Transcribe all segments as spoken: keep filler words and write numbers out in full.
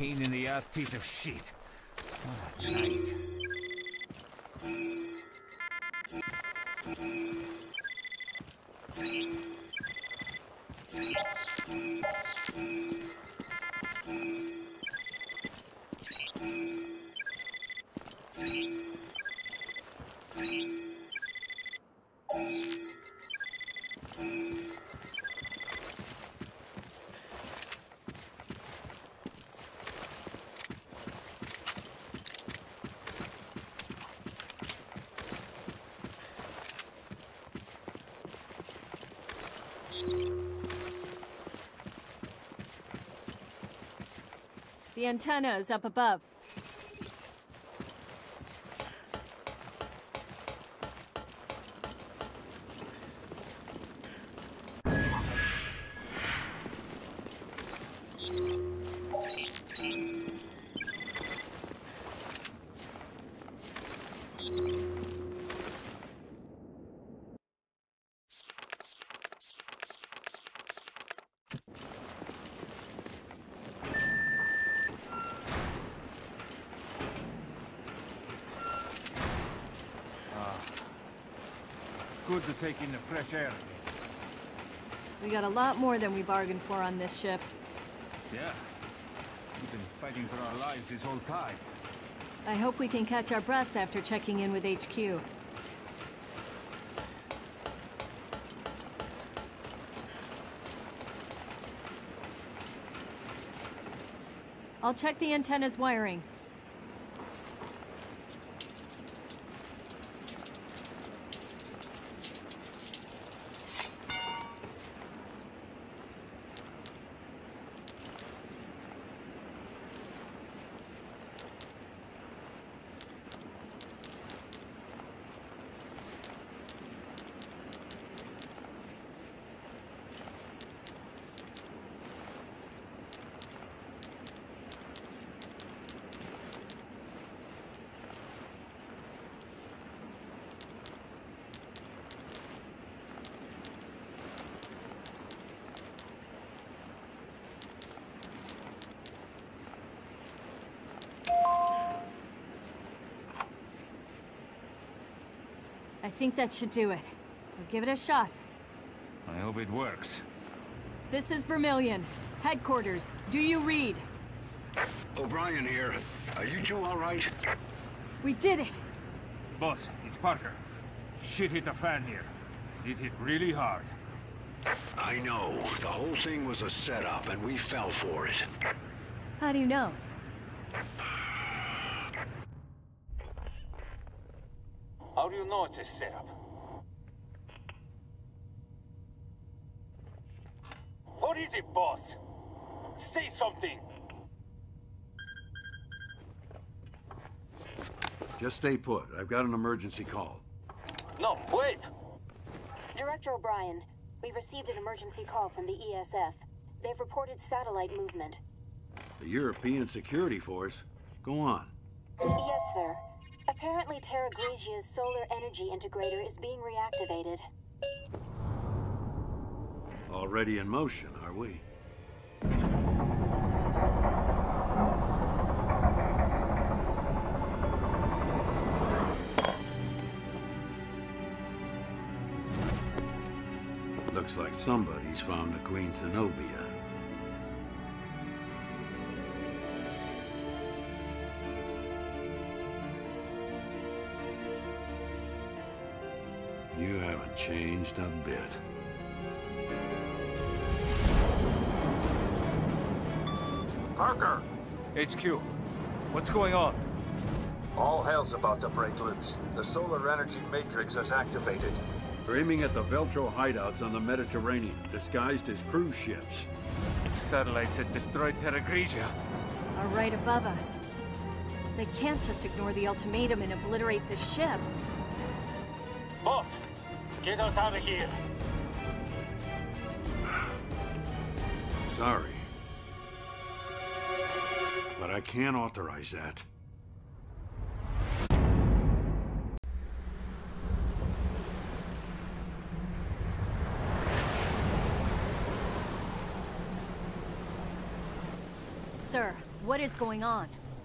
pain in the ass piece of shit. What a night. The antenna is up above. Good to take in the fresh air. We got a lot more than we bargained for on this ship. Yeah. We've been fighting for our lives this whole time. I hope we can catch our breaths after checking in with H Q. I'll check the antenna's wiring. I think that should do it. We'll give it a shot. I hope it works. This is Vermillion. Headquarters. Do you read? O'Brien here. Are you two all right? We did it! Boss, it's Parker. Shit hit the fan here. It hit really hard. I know. The whole thing was a setup, and we fell for it. How do you know? How do you know it's a setup? What is it, boss? Say something! Just stay put. I've got an emergency call. No, wait! Director O'Brien, we've received an emergency call from the E S F. They've reported satellite movement. The European Security Force? Go on. Yes, sir. Apparently Terra Grigia's solar energy integrator is being reactivated. Already in motion, are we? Looks like somebody's found the Queen Zenobia. You haven't changed a bit. Parker! H Q, what's going on? All hell's about to break loose. The solar energy matrix is activated. They're aiming at the Veltro hideouts on the Mediterranean, disguised as cruise ships. Satellites that destroyed Terra Grigia. Are right above us. They can't just ignore the ultimatum and obliterate the ship. Boss, get us out of here. Sorry. But I can't authorize that. Sir, What is going on?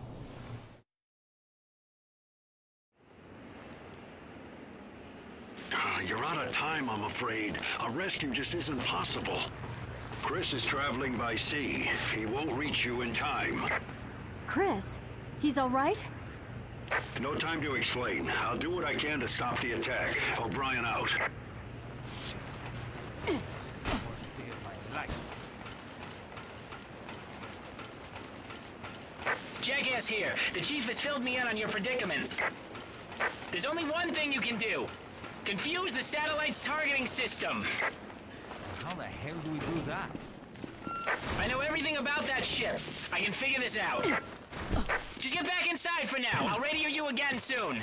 Uh, you're out of time, I'm afraid. A rescue just isn't possible. Chris is traveling by sea. He won't reach you in time. Chris? He's all right? No time to explain. I'll do what I can to stop the attack. O'Brien out. This is the worst day of my life. Jackass here. The chief has filled me in on your predicament. There's only one thing you can do. Confuse the satellite's targeting system. How the hell do we do that? I know everything about that ship. I can figure this out. Just get back inside for now. I'll radio you again soon.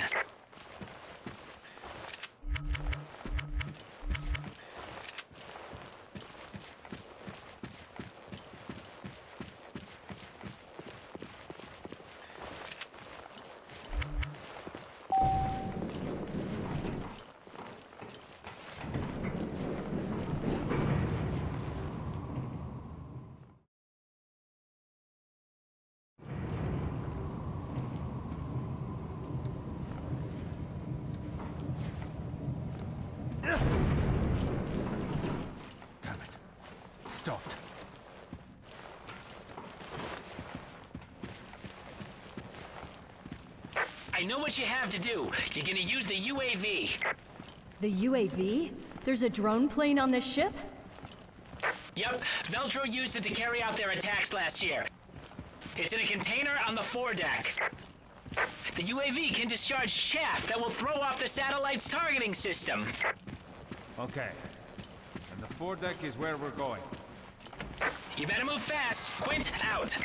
Damn it. It stopped. I know what you have to do. You're gonna use the U A V. The U A V? There's a drone plane on this ship? Yep, Veltro used it to carry out their attacks last year. It's in a container on the foredeck. The U A V can discharge chaff that will throw off the satellite's targeting system. Okay. And the foredeck is where we're going. You better move fast. Quint, out.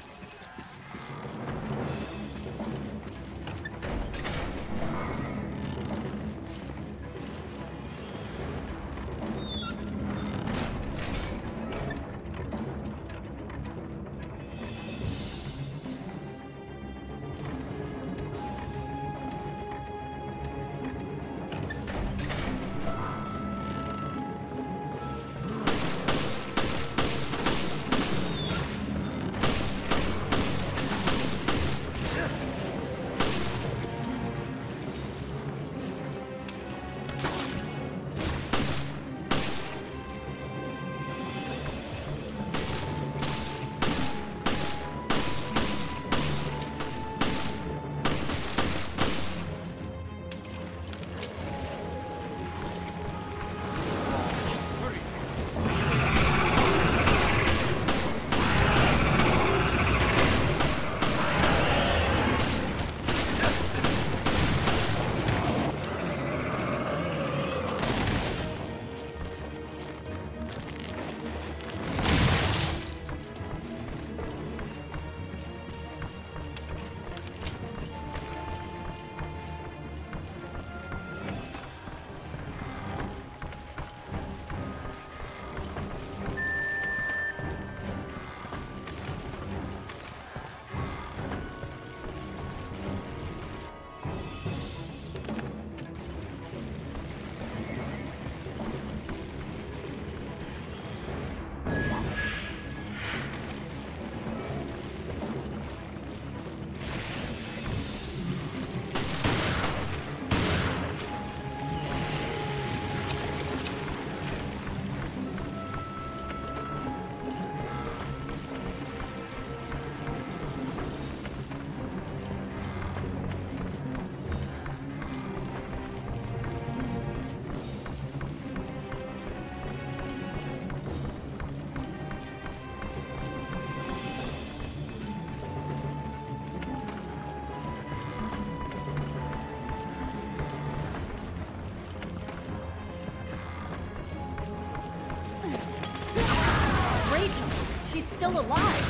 Rachel, she's still alive.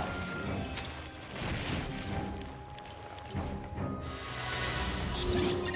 You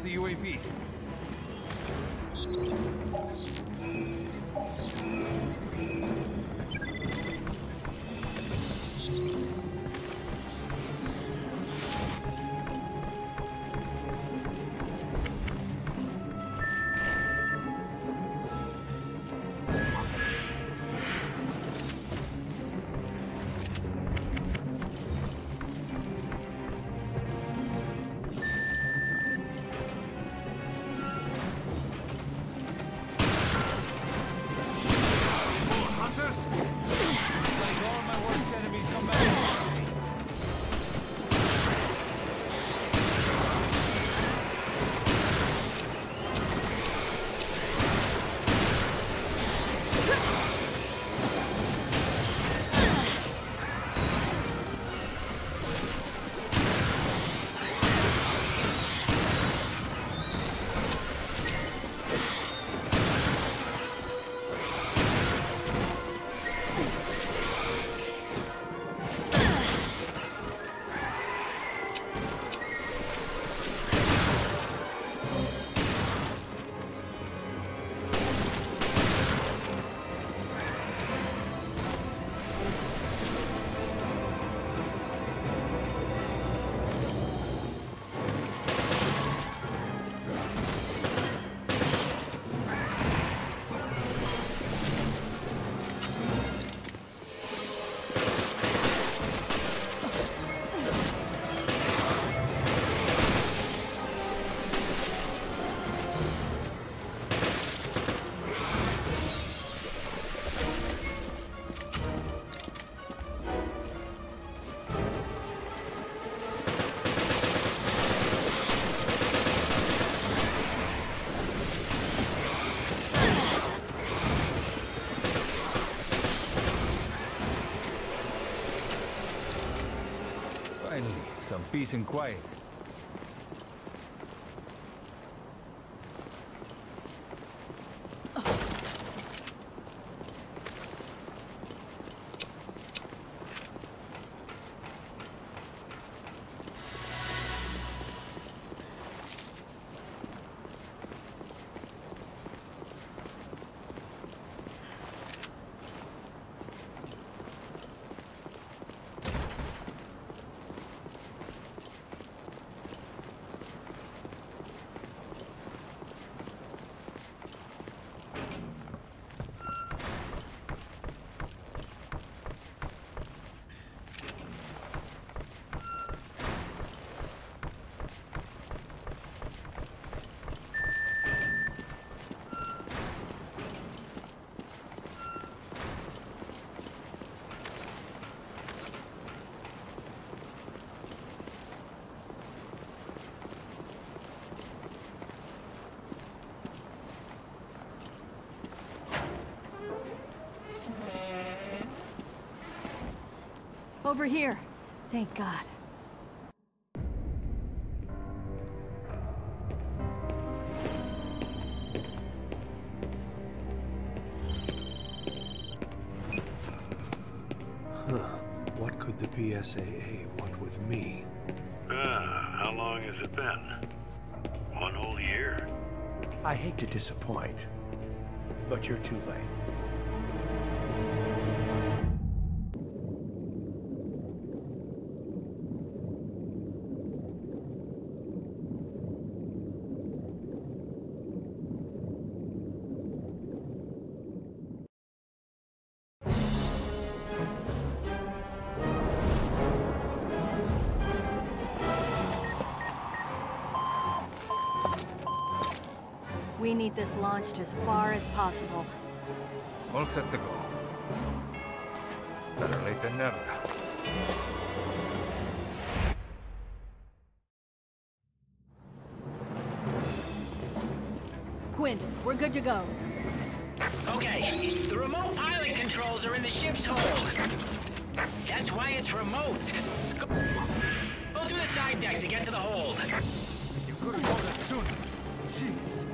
the U A V. Finally, some peace and quiet. Over here. Thank God. Huh. What could the B S A A want with me? Ah, how long has it been? One whole year? I hate to disappoint, but you're too late. We need this launched as far as possible. All set to go. Better late than never. Quint, we're good to go. Okay, the remote pilot controls are in the ship's hold. That's why it's remote. Go, go through the side deck to get to the hold. You could have told us sooner. Jeez.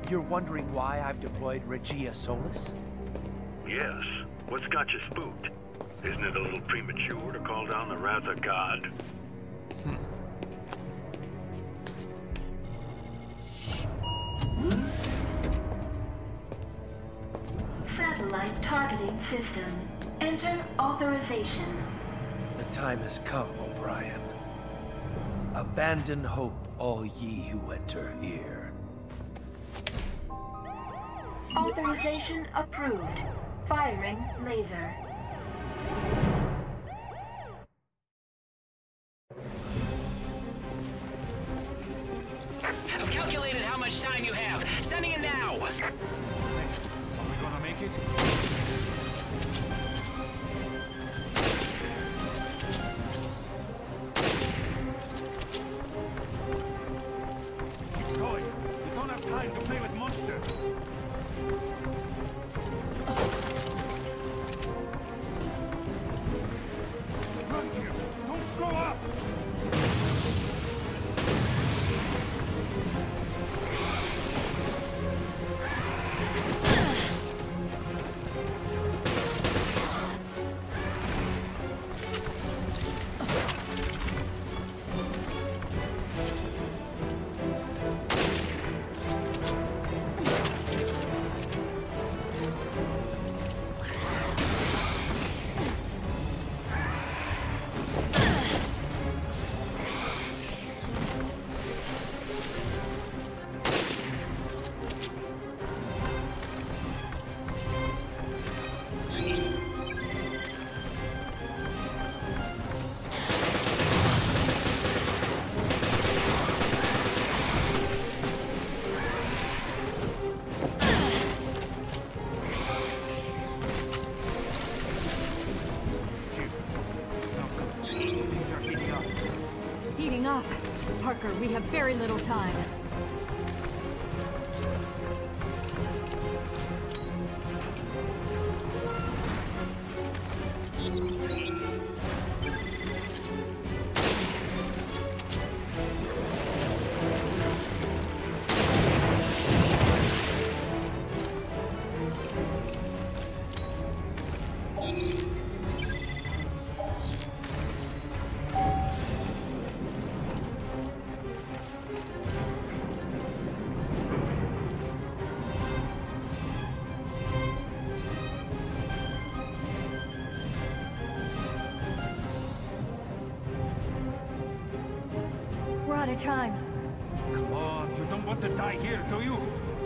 You're wondering why I've deployed Regia Solis? Yes. What's got you spooked? Isn't it a little premature to call down the wrath of God? Satellite targeting system. Enter authorization. The time has come, O'Brien. Abandon hope, all ye who enter here. Authorization approved. Firing laser. I've calculated how much time you have. Sending it now. Are we gonna make it? Keep going. We don't have time to play with monsters. Run, Jim. Don't throw up. Heating up. Parker, we have very little time. We're out of time. Come on, you don't want to die here, do you?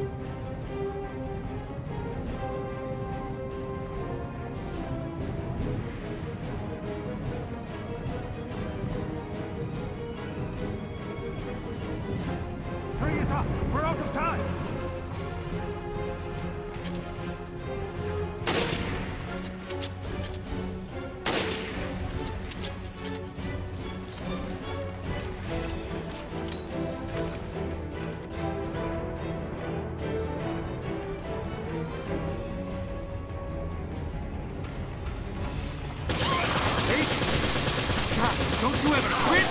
Hurry it up! We're out of time! Don't you ever quit!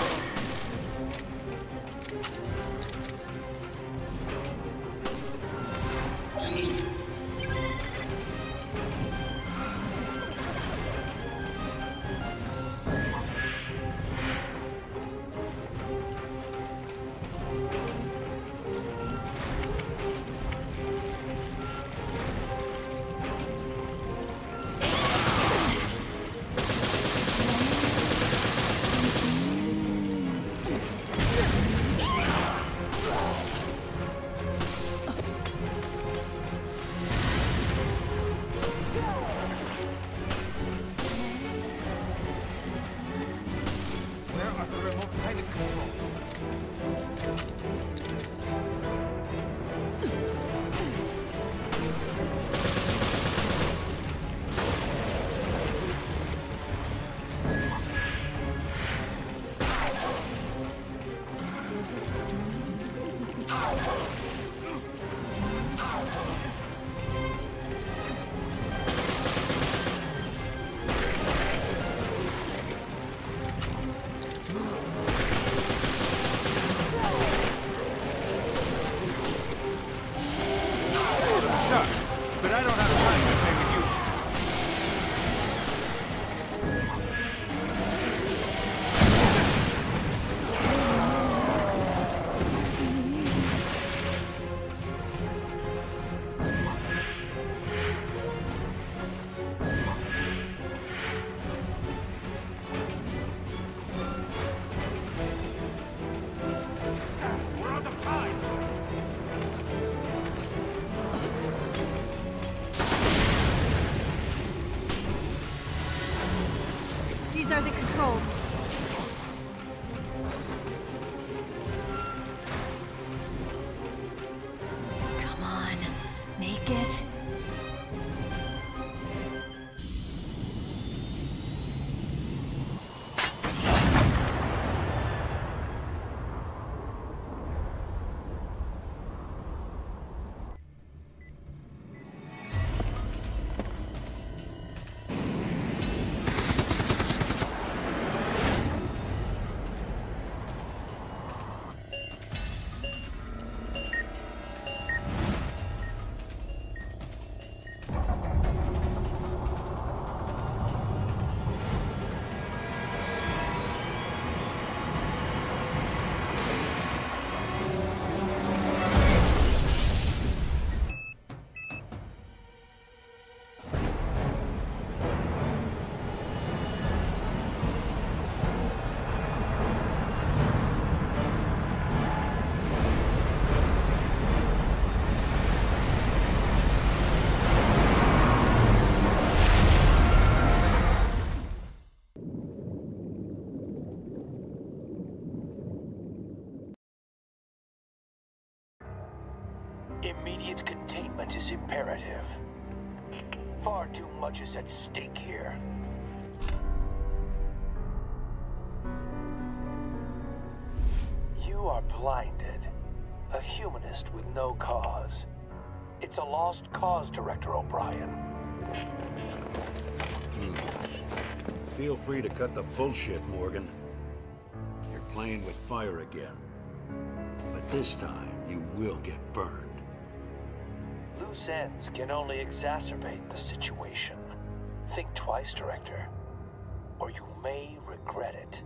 suck, but I don't have time to play with you. These are the controls. Come on, make it. Immediate containment is imperative. Far too much is at stake here. You are blinded. A humanist with no cause. It's a lost cause, Director O'Brien. Hmm. Feel free to cut the bullshit, Morgan. You're playing with fire again. But this time, you will get burned. Loose ends can only exacerbate the situation. Think twice, Director, or you may regret it.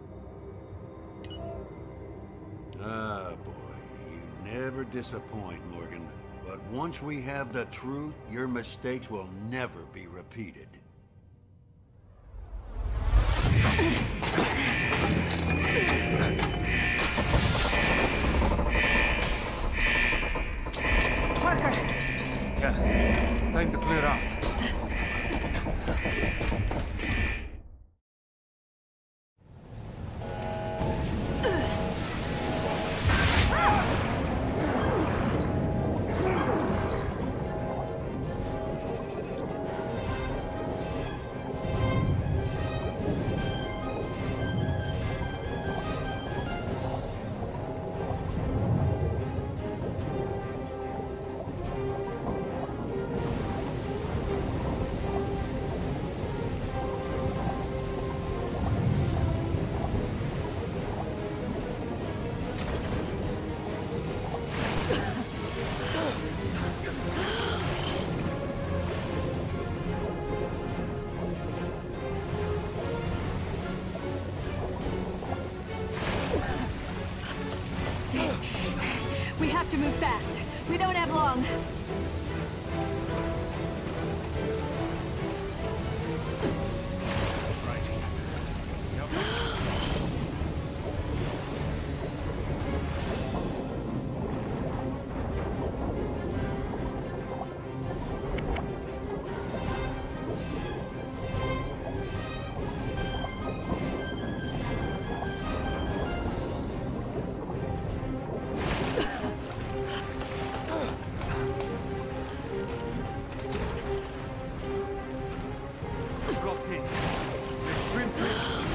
Ah, boy, you never disappoint, Morgan. But once we have the truth, your mistakes will never be repeated. Parker! Yeah, time to clear out. We have to move fast. We don't have long. That's right. Yep. Locked in. Let's swim through.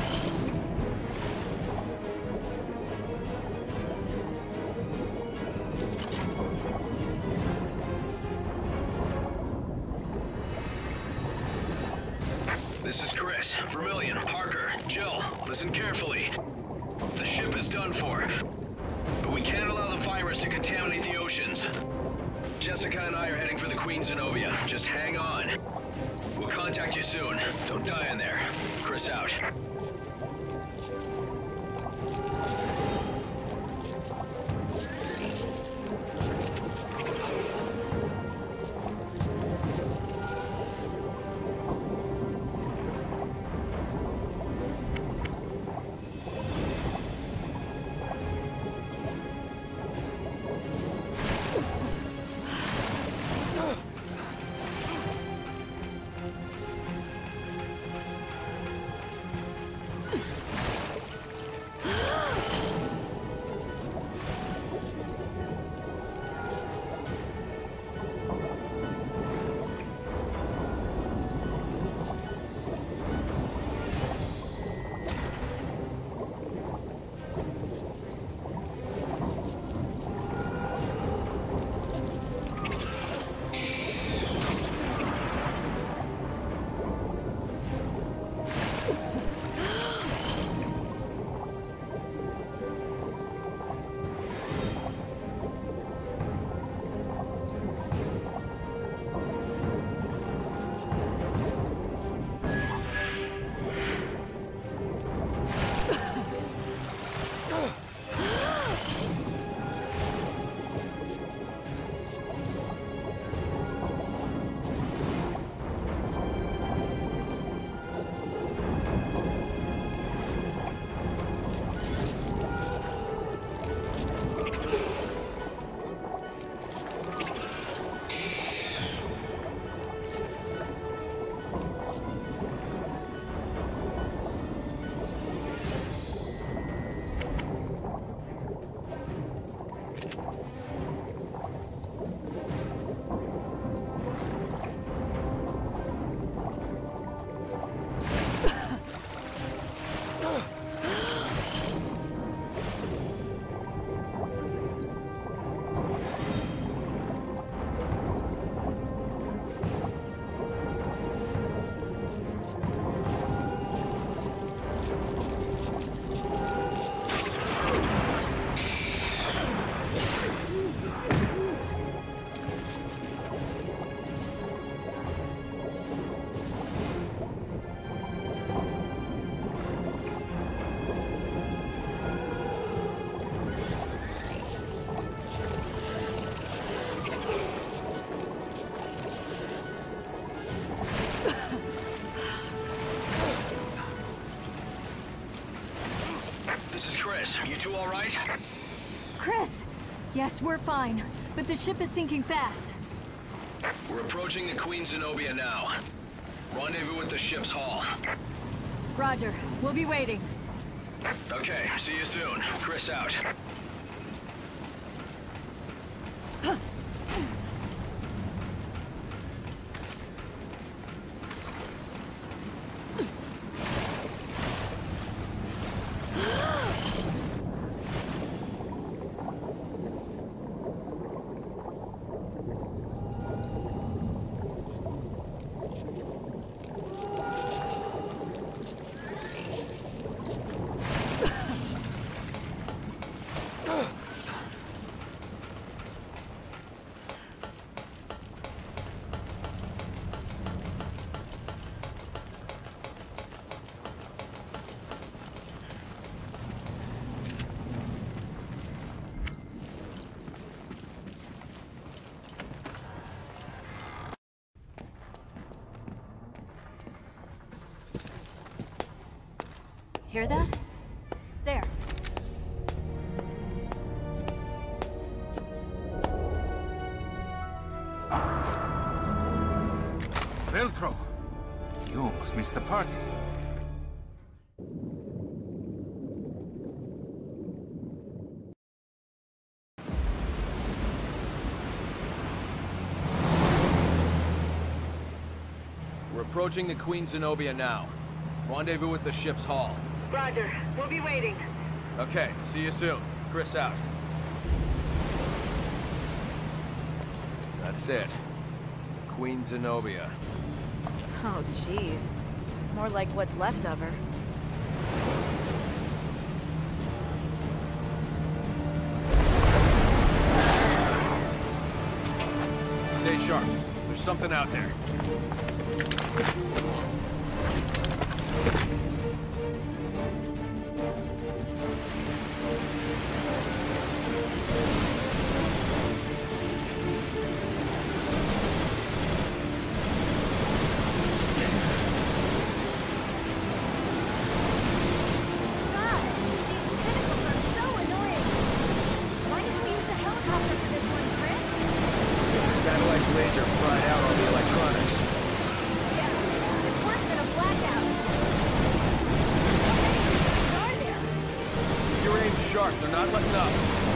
This is Chris, Vermillion, Parker, Jill. Listen carefully. The ship is done for, but we can't allow the virus to contaminate the oceans. Jessica and I are heading for the Queen Zenobia. Just hang on. We'll contact you soon. Don't die in there. Chris out. You two all right? Chris! Yes, we're fine, but the ship is sinking fast. We're approaching the Queen Zenobia now. Rendezvous at the ship's hull. Roger. We'll be waiting. Okay, see you soon. Chris out. Hear that? There. Veltro! You almost missed the party. We're approaching the Queen Zenobia now. Rendezvous at the ship's hull. Roger. We'll be waiting. Okay, see you soon. Chris out. That's it. Queen Zenobia. Oh, jeez. More like what's left of her. Stay sharp. There's something out there. They're not letting up.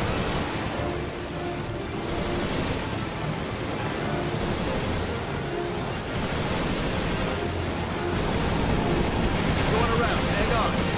Going around. Hang on.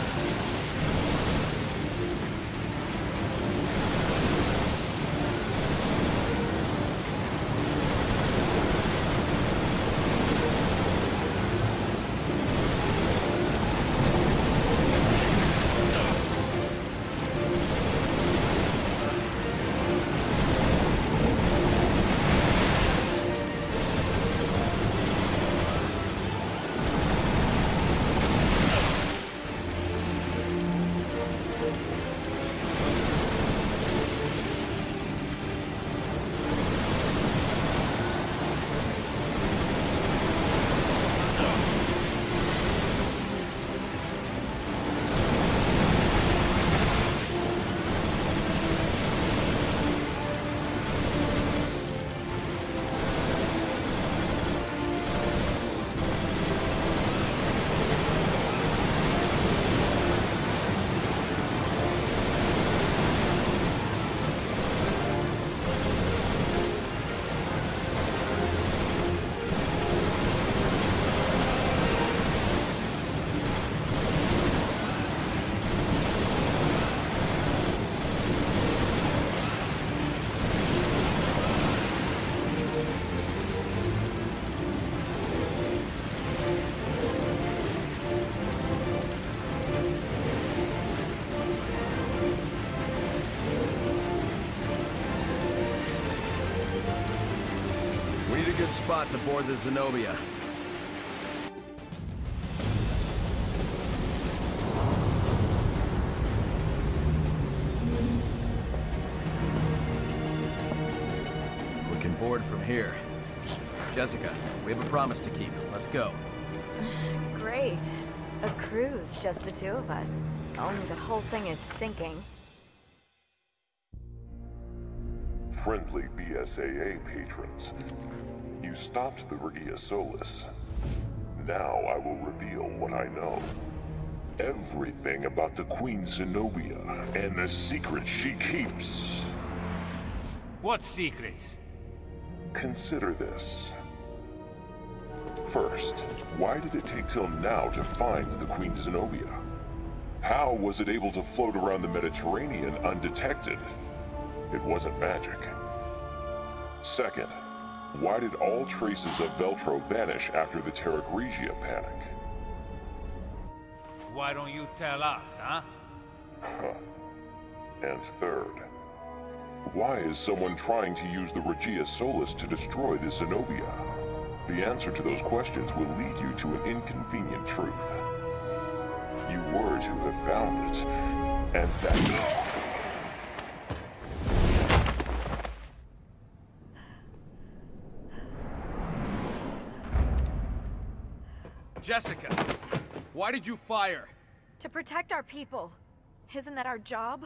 Spot to board the Zenobia. We can board from here. Jessica, we have a promise to keep. Let's go. Great. A cruise, just the two of us. Only the whole thing is sinking. Friendly B S A A patrons. You stopped the Regia Solis. Now I will reveal what I know. Everything about the Queen Zenobia and the secrets she keeps. What secrets? Consider this. First, why did it take till now to find the Queen Zenobia? How was it able to float around the Mediterranean undetected? It wasn't magic. Second, why did all traces of Veltro vanish after the Terra Grigia panic? Why don't you tell us, huh? Huh. And third, why is someone trying to use the Regia Solis to destroy the Zenobia? The answer to those questions will lead you to an inconvenient truth. You were to have found it, and that... Jessica, why did you fire? To protect our people. Isn't that our job?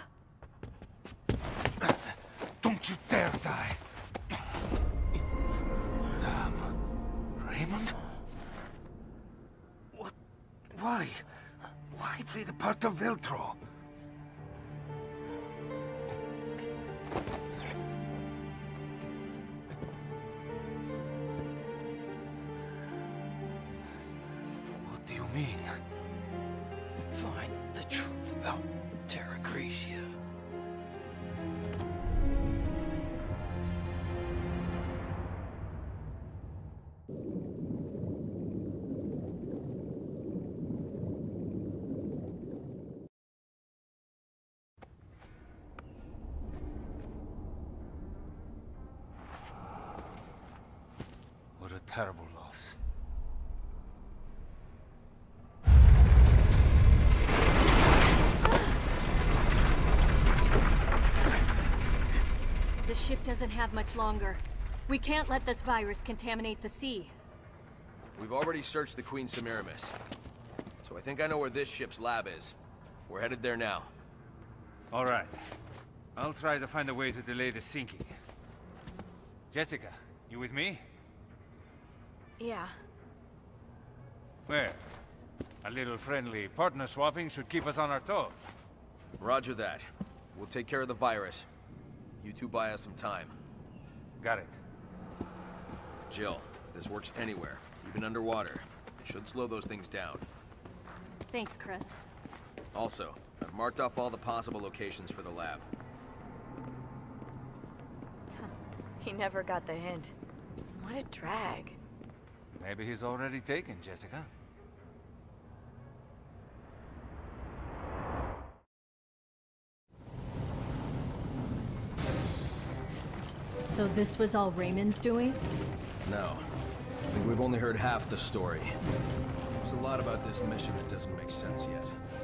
Don't you dare die. Damn. Raymond? What? Why? Why play the part of Veltro? What do you mean? Find the truth about Terra Grigia. terrible loss. The ship doesn't have much longer. We can't let this virus contaminate the sea. We've already searched the Queen Semiramis, so I think I know where this ship's lab is. We're headed there now. All right. I'll try to find a way to delay the sinking. Jessica, you with me? Yeah. Where? A little friendly partner swapping should keep us on our toes. Roger that. We'll take care of the virus. You two buy us some time. Got it. Jill, this works anywhere, even underwater. It should slow those things down. Thanks, Chris. Also, I've marked off all the possible locations for the lab. He never got the hint. What a drag. Maybe he's already taken, Jessica. So this was all Raymond's doing? No. I think we've only heard half the story. There's a lot about this mission that doesn't make sense yet.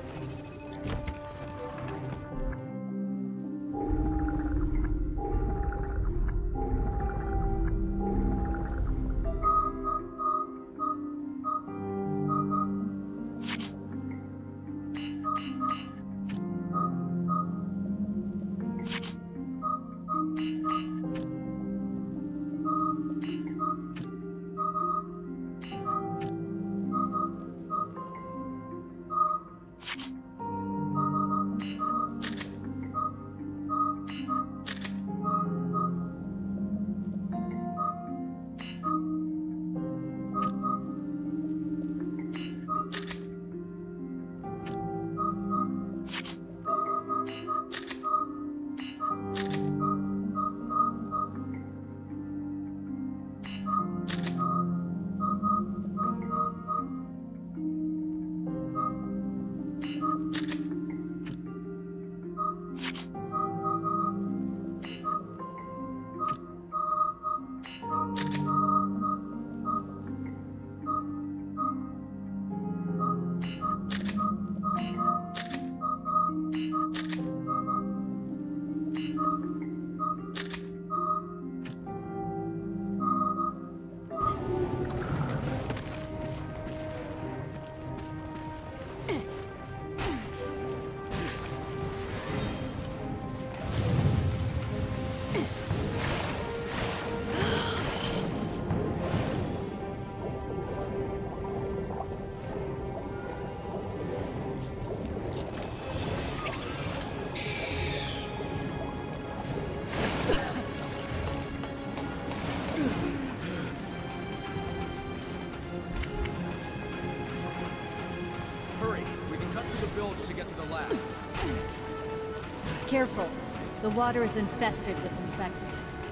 Careful. The water is infested with infected.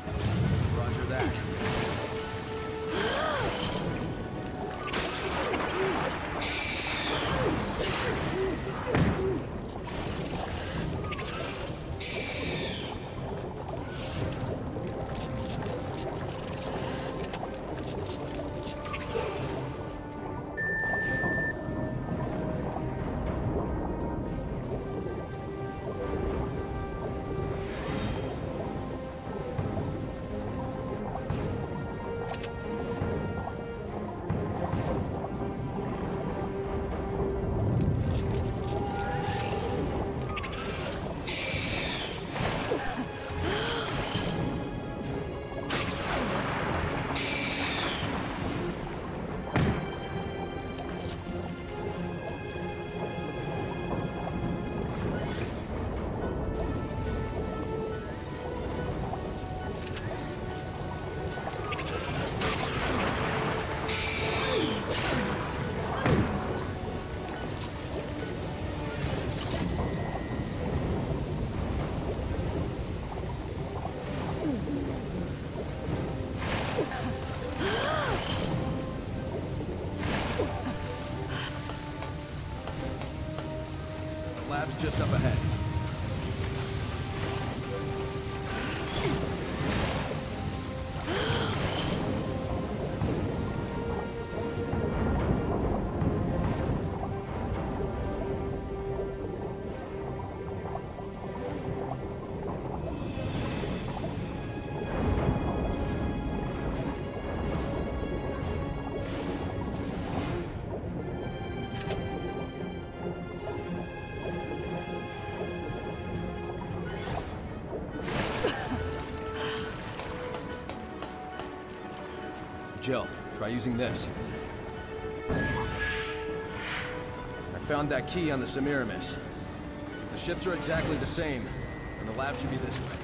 Roger that. Lab's just up ahead. Jill, try using this. I found that key on the Semiramis. The ships are exactly the same, and the lab should be this way.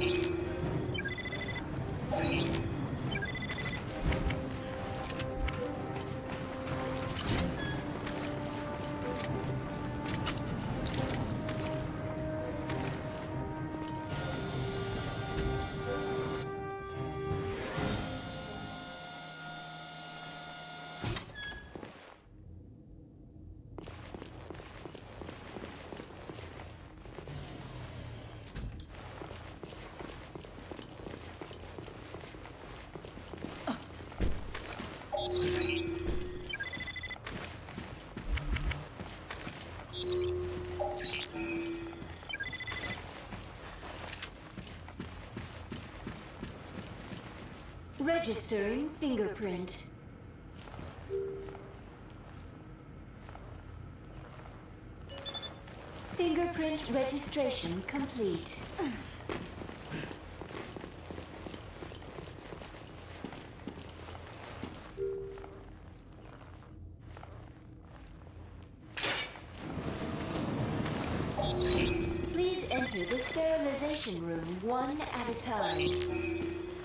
Registering fingerprint. Fingerprint registration complete. Please enter the sterilization room one at a time.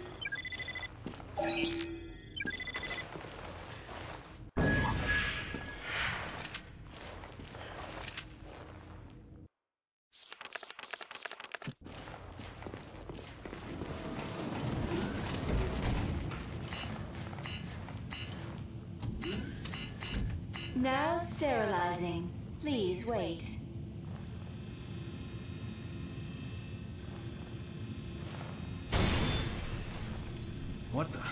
Now sterilizing. Please wait. What the?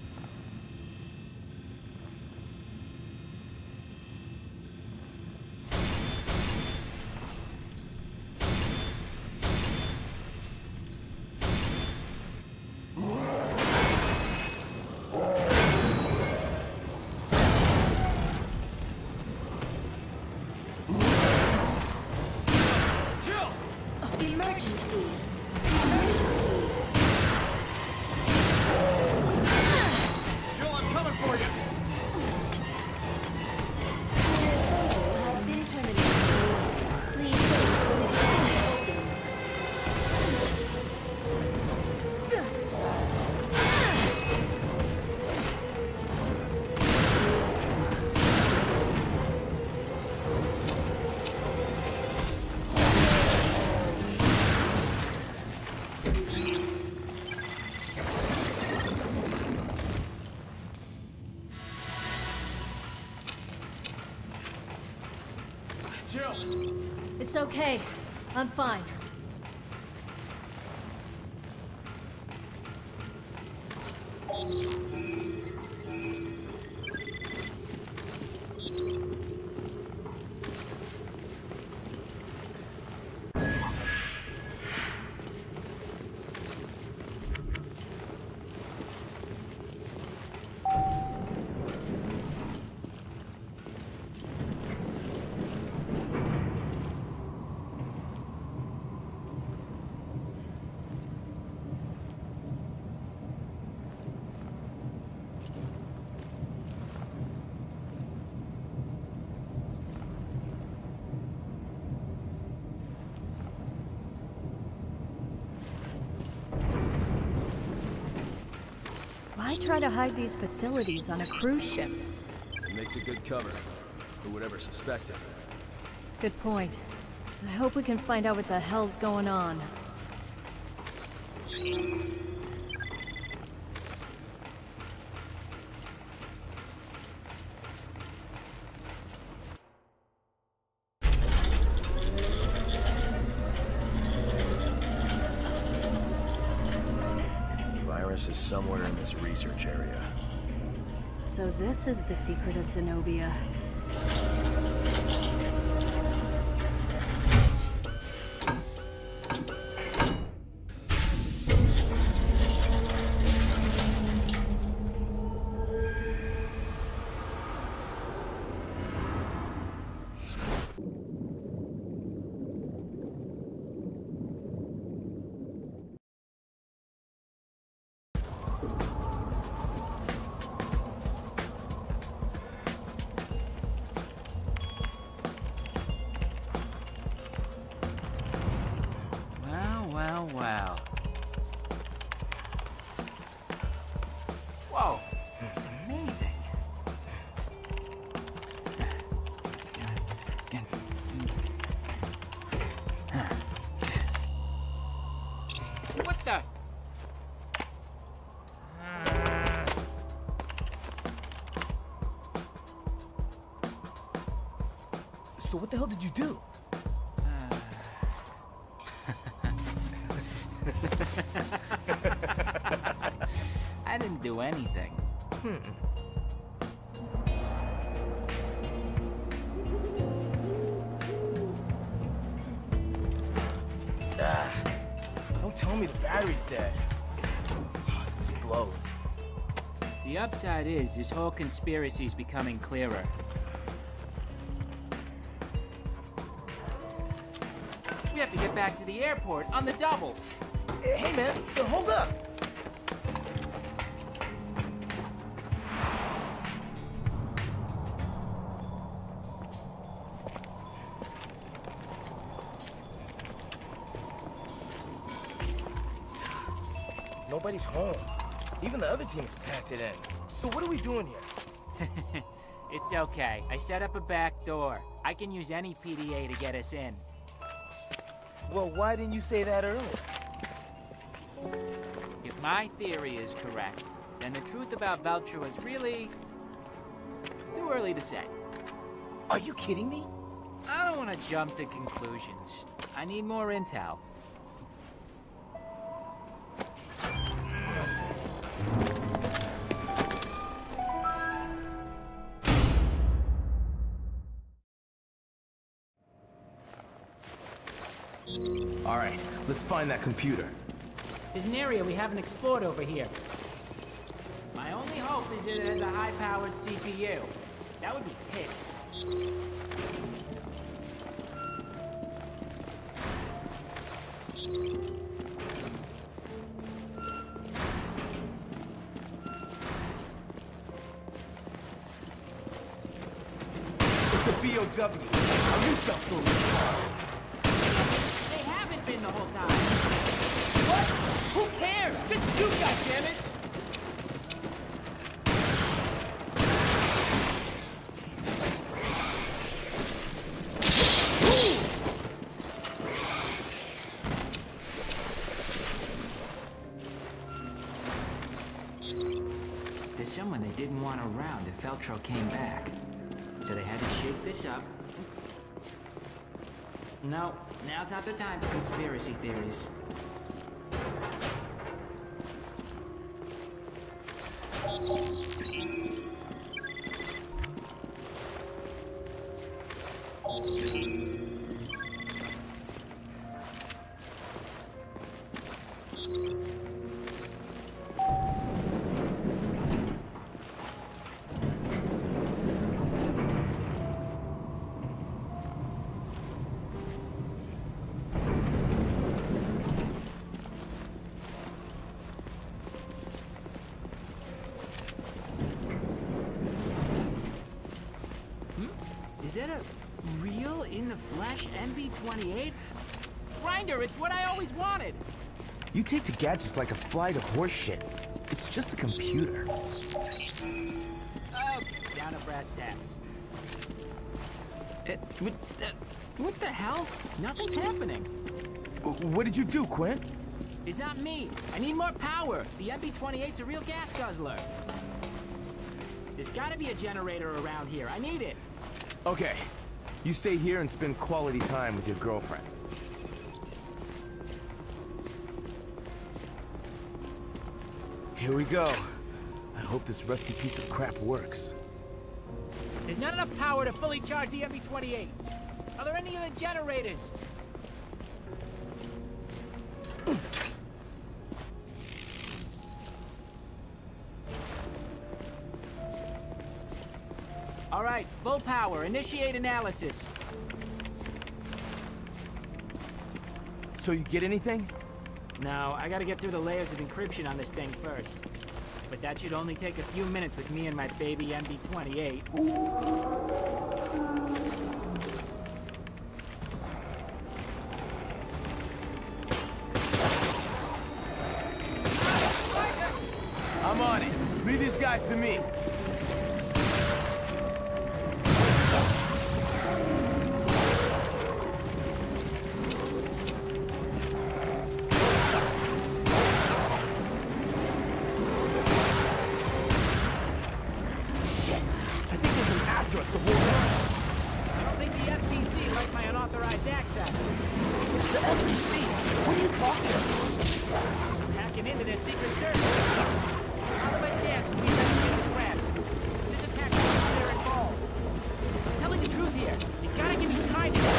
Emergency. Jill, I'm coming for you! Has been terminated. Please wait for the scanner to open. Jill! It's okay. I'm fine. Why try to hide these facilities on a cruise ship? It makes a good cover. Who would ever suspect it? Good point. I hope we can find out what the hell's going on. Is somewhere in this research area. So this is the secret of Zenobia. Wow. Whoa, it's amazing. What the? So what the hell did you do? I didn't do anything. Hmm. Ah, don't tell me the battery's dead. Oh, this blows. The upside is, this whole conspiracy's becoming clearer. We have to get back to the airport on the double. Hey, man, hold up. Nobody's home. Even the other team's packed it in. So what are we doing here? It's okay. I set up a back door. I can use any P D A to get us in. Well, why didn't you say that earlier? If my theory is correct, then the truth about Veltro is really too early to say. Are you kidding me? I don't want to jump to conclusions. I need more intel. All right, let's find that computer. There's an area we haven't explored over here. My only hope is that it has a high-powered C P U. That would be tits. It's a B O W. Are you self-sold? They haven't been the whole time. What? Who cares? Just shoot, goddammit! There's someone they didn't want around if Veltro came back. So they had to shake this up. No, now's not the time for conspiracy theories. Is that a real, in-the-flesh M B twenty-eight? Grinder, it's what I always wanted! You take to gadgets like a fly to horse shit. It's just a computer. Oh, down to brass tacks. Uh, what, uh, what the hell? Nothing's happening. What did you do, Quint? It's not me. I need more power. The M B twenty-eight's a real gas guzzler. There's gotta be a generator around here. I need it. Okay. You stay here and spend quality time with your girlfriend. Here we go. I hope this rusty piece of crap works. There's not enough power to fully charge the M B twenty-eight. Are there any other generators? All right, full power. Initiate analysis. So you get anything? No, I gotta get through the layers of encryption on this thing first. But that should only take a few minutes with me and my baby M B twenty-eight. Leave these guys to me. Shit! I think they've been after us the whole time. I don't think the F B C like my unauthorized access. The F B C? What are you talking about? Hacking into their secret service. I'll have a chance when we rescue the craft. This attack is they're involved. I'm telling the truth here. You gotta give me time to get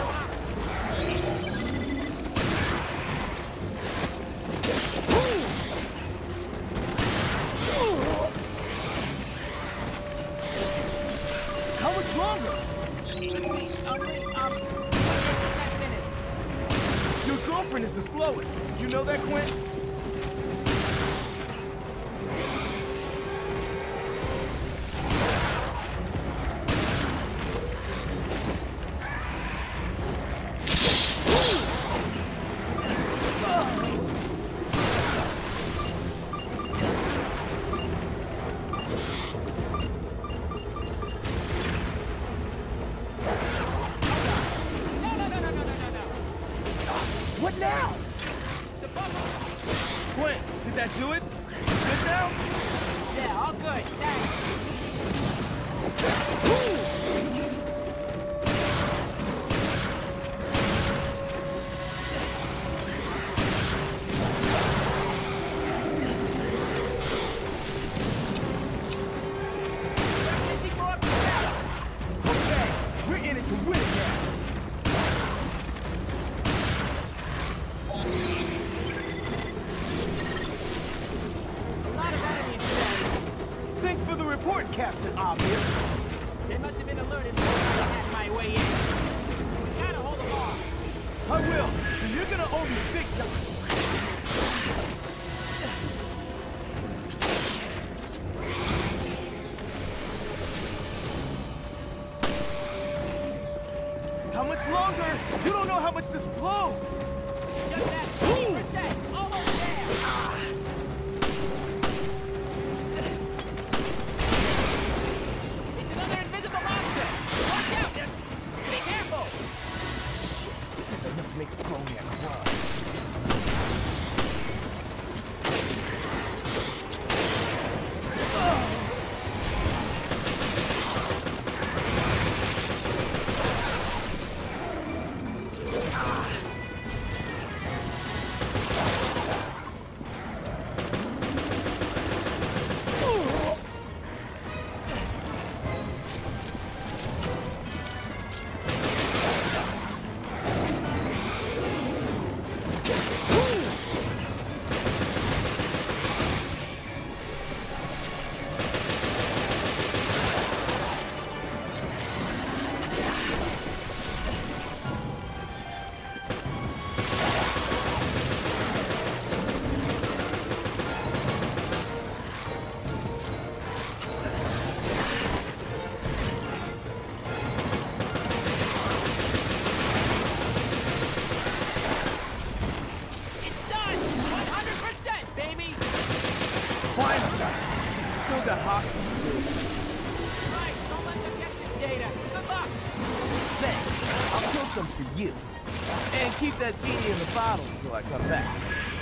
How much longer? Your girlfriend is the slowest. You know that, Quint? What now? The bubble! Quint, did that do it? Good now? Yeah, all good. Thanks. Okay, we're in it to win it now. Thanks for the report, Captain Obvious. They must have been alerted before I had my way in. We gotta hold them off. I will, but you're gonna owe me big time. How much longer? You don't know how much this blows! Just that fifty percent. Almost there. It's another invisible monster. Watch out. Be careful. Shit, this is enough to make a grown man cry. Still got hostages to do. Right, don't let them get this data. Good luck. Thanks. I'll kill some for you. And keep that genie in the bottle until I come back.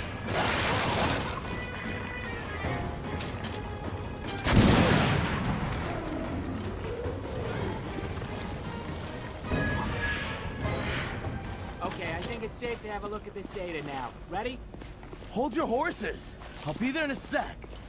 Okay, I think it's safe to have a look at this data now. Ready? Hold your horses. I'll be there in a sec.